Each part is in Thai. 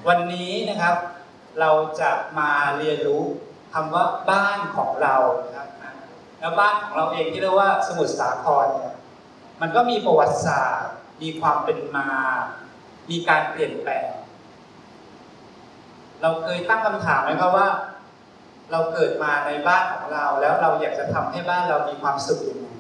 วันนี้นะครับเราจะมาเรียนรู้คำว่าบ้านของเรานะครับแล้วบ้านของเราเองที่เรียกว่าสมุทรสาครเนี่ยมันก็มีประวัติศาสตร์มีความเป็นมามีการเปลี่ยนแปลงเราเคยตั้งคำถามไหมครับว่าเราเกิดมาในบ้านของเราแล้วเราอยากจะทำให้บ้านเรามีความสุขยังไง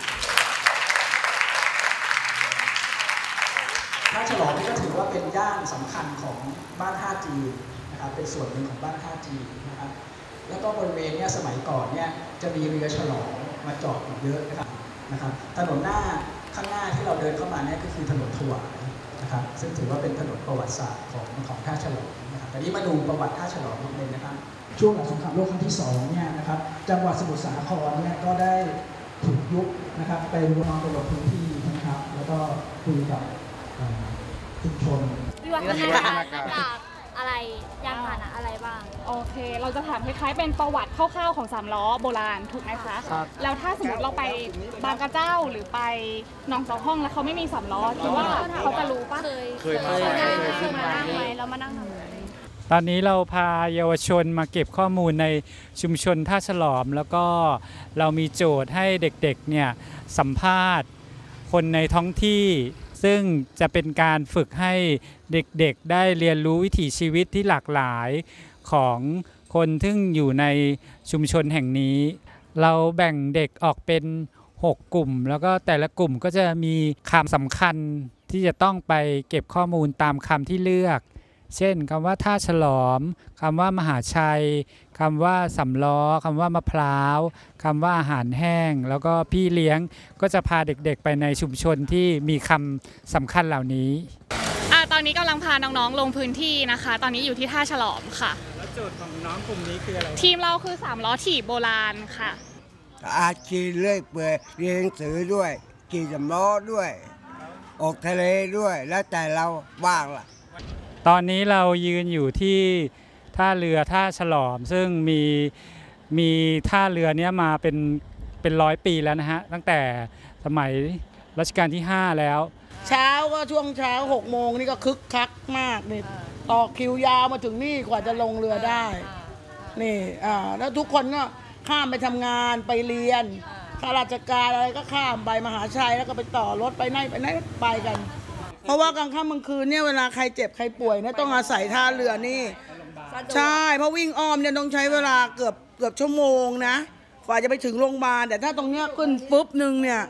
ท่าฉลอมนี่ก็ถือว่าเป็นย่านสำคัญของบ้านท่าจีนนะครับเป็นส่วนหนึ่งของบ้านท่าจีนนะครับแล้วก็บริเวณนี้สมัยก่อนเนี่ยจะมีเรือฉลองมาจอดอยู่เยอะนะครับถนนข้างหน้าที่เราเดินเข้ามาเนี่ยก็คือถนนถวายนะครับซึ่งถือว่าเป็นถนนประวัติศาสตร์ของท่าฉลอมนะครับแต่นี้มาดูประวัติท่าฉลอมนิดนึงนะครับช่วงหลังสงครามโลกครั้งที่2เนี่ยนะครับจังหวัดสมุทรสาครเนี่ยก็ได้ถูกยุบนะครับไปรวมตัวพื้นที่นะครับแล้วก็คุยกับชุมชนวิวัฒนาการจากอะไรยานพาหนะอะไรบ้างโอเคเราจะถามคล้ายๆเป็นประวัติคร่าวๆของ3ล้อโบราณถูกไหมคะแล้วถ้าสมมติเราไปบางกระเจ้าหรือไปหนองสองห้องแล้วเขาไม่มี3ล้อคิดว่าเขาจะรู้ปะเคยมานั่งไหมแล้วมานั่งทำอะไรตอนนี้เราพาเยาวชนมาเก็บข้อมูลในชุมชนท่าฉลอมแล้วก็เรามีโจทย์ให้เด็กๆเนี่ยสัมภาษณ์คนในท้องที่ซึ่งจะเป็นการฝึกให้เด็กๆได้เรียนรู้วิถีชีวิตที่หลากหลายของคนที่อยู่ในชุมชนแห่งนี้เราแบ่งเด็กออกเป็น6กลุ่มแล้วก็แต่ละกลุ่มก็จะมีคำสำคัญที่จะต้องไปเก็บข้อมูลตามคำที่เลือกเช่นคำว่าท่าฉลอมคำว่ามหาชัยคำว่าสำล้อคำว่ามะพร้าวคำว่าอาหารแห้งแล้วก็พี่เลี้ยงก็จะพาเด็กๆไปในชุมชนที่มีคำสำคัญเหล่านี้ตอนนี้กำลังพาน้องๆลงพื้นที่นะคะตอนนี้อยู่ที่ท่าฉลอมค่ะแล้วโจทย์ของน้องกลุ่มนี้คืออะไรทีมเราคือ3ล้อถีบโบราณค่ะอาชีพเลื่อยเปื่อยเรียนหนังสือด้วยขี่สำล้อด้วยออกทะเลด้วยแล้วแต่เราบ้างล่ะตอนนี้เรายืนอยู่ที่ท่าเรือท่าฉลอมซึ่งมีท่าเรือนี้มาเป็น100 ปีแล้วนะฮะตั้งแต่สมัยรัชกาลที่5แล้วเช้าก็ช่วงเช้า6 โมงนี่ก็คึกคักมากนี่ต่อคิวยาวมาถึงนี่กว่าจะลงเรือได้นี่แล้วทุกคนก็ข้ามไปทำงานไปเรียนข้าราชการอะไรก็ข้ามไปมหาชัยแล้วก็ไปต่อรถไปไหนไปกันเพราะว่ากลางค่ำกลางคืนเนี่ยเวลาใครเจ็บใครป่วยเนี่ยต้องอาศัยท่าเรือนี่ใช่เพราะวิ่งอ้อมเนี่ยต้องใช้เวลาเกือบชั่วโมงนะกว่าจะไปถึงโรงพยาบาลแต่ถ้าตรงเนี้ยขึ้นปุ๊บนึงเนี่ย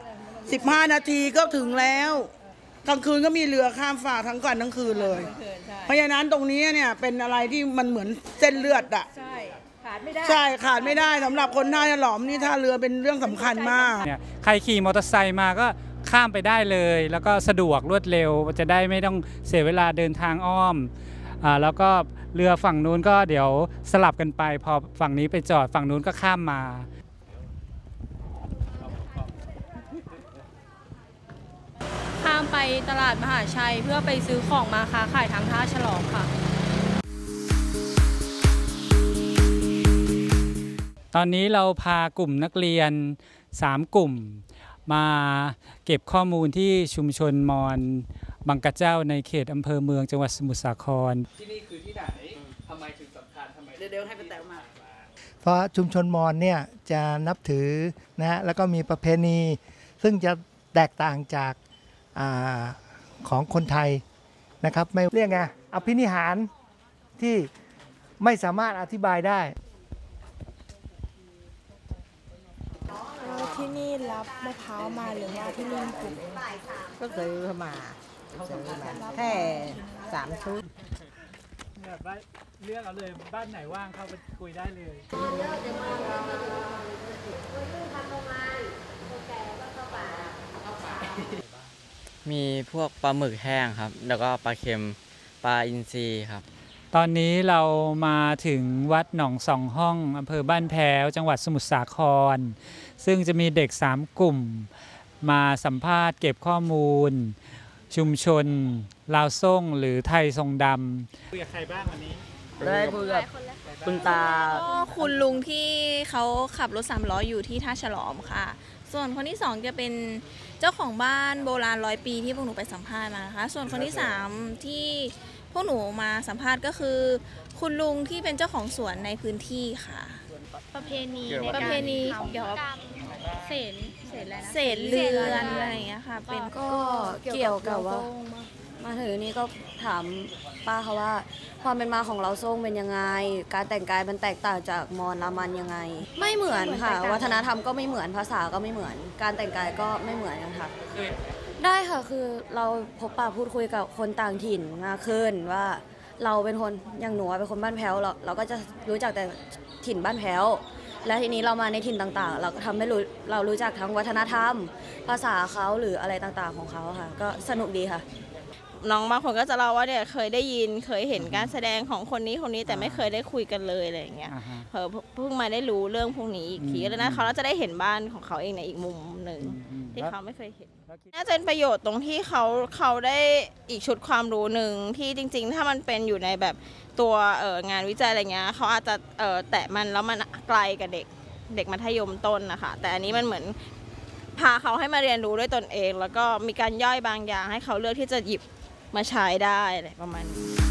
15 นาทีก็ถึงแล้วกลางคืนก็มีเรือข้ามฝากทั้งวันทั้งคืนเลยเพราะฉะนั้นตรงนี้เนี่ยเป็นอะไรที่มันเหมือนเส้นเลือดอ่ะใช่ขาดไม่ได้สำหรับคนท่าฉลอมนี่ท่าเรือเป็นเรื่องสำคัญมากใครขี่มอเตอร์ไซค์มาก็ข้ามไปได้เลยแล้วก็สะดวกรวดเร็วจะได้ไม่ต้องเสียเวลาเดินทางอ้อมแล้วก็เรือฝั่งนู้นก็เดี๋ยวสลับกันไปพอฝั่งนี้ไปจอดฝั่งนู้นก็ข้ามมาข้ามไปตลาดมหาชัยเพื่อไปซื้อของมาค้าขายทางท่าฉลอมค่ะตอนนี้เราพากลุ่มนักเรียน3 กลุ่มมาเก็บข้อมูลที่ชุมชนมอญบางกระเจ้าในเขตอำเภอเมืองจังหวัดสมุทรสาครที่นี่คือที่ไหนทำไมถึงสำคัญทำไมเดี๋ยวให้เป็นแต่มาเพราะชุมชนมอญเนี่ยจะนับถือนะฮะแล้วก็มีประเพณีซึ่งจะแตกต่างจากของคนไทยนะครับไม่เรียกไงอภินิหารที่ไม่สามารถอธิบายได้ที่นี่รับมะพร้าวมาหรือว่าที่นี่ปลูกก็ซื้อมาแค่3 ชุดเลือกเอาเลยบ้านไหนว่างเข้าไปคุยได้เลยมีพวกปลาหมึกแห้งครับแล้วก็ปลาเค็มปลาอินทรีครับตอนนี้เรามาถึงวัดหนองสองห้องอำเภอบ้านแพ้วจังหวัดสมุทรสาครซึ่งจะมีเด็ก3 กลุ่มมาสัมภาษณ์เก็บข้อมูลชุมชนลาวส่งหรือไทยทรงดำคุยกับใครบ้างวันนี้ได้คุยกับคุณตาก็คุณลุงที่เขาขับรถ3 ล้ออยู่ที่ท่าฉลอมค่ะส่วนคนที่2จะเป็นเจ้าของบ้านโบราณ100 ปีที่พวกหนูไปสัมภาษณ์มานะคะส่วนคนที่3ที่พวกหนูมาสัมภาษณ์ก็คือคุณลุงที่เป็นเจ้าของสวนในพื้นที่ค่ะประเพณีเกี่ยวกับเศษเรือนอะไรอย่างเงี้ยค่ะเป็นก็เกี่ยวกับว่ามาถึงนี่ก็ถามป้าเขาว่าความเป็นมาของเราโซ่งเป็นยังไงการแต่งกายมันแตกต่างจากมอญรามันยังไงไม่เหมือนค่ะวัฒนธรรมก็ไม่เหมือนภาษาก็ไม่เหมือนการแต่งกายก็ไม่เหมือนกันค่ะได้ค่ะคือเราพบปะพูดคุยกับคนต่างถิ่นมากขึ้นว่าเราเป็นคนอย่างหนูเป็นคนบ้านแพ้วเราก็จะรู้จักแต่ถิ่นบ้านแพ้วและทีนี้เรามาในถิ่นต่างๆเราก็ทำให้เรารู้จักทั้งวัฒนธรรมภาษาเขาหรืออะไรต่างๆของเขาค่ะก็สนุกดีค่ะน้องบางคนก็จะเล่าว่าเนี่ยเคยได้ยินเคยเห็นการแสดงของคนนี้แต่ไม่เคยได้คุยกันเลยอะไรอย่างเงี้ยเพิ่งมาได้รู้เรื่องพวกนี้อีกทีแล้วนะเขาจะได้เห็นบ้านของเขาเองในอีกมุมหนึ่งที่เขาไม่เคยเห็นน่าจะเป็นประโยชน์ตรงที่เขาได้อีกชุดความรู้หนึ่งที่จริงๆถ้ามันเป็นอยู่ในแบบตัวงานวิจัยอะไรเงี้ยเขาอาจจะแตะมันแล้วมันไกลกับเด็กมัธยมต้นนะคะแต่อันนี้มันเหมือนพาเขาให้มาเรียนรู้ด้วยตนเองแล้วก็มีการย่อยบางอย่างให้เขาเลือกที่จะหยิบมาใช้ได้อะไรประมาณนี้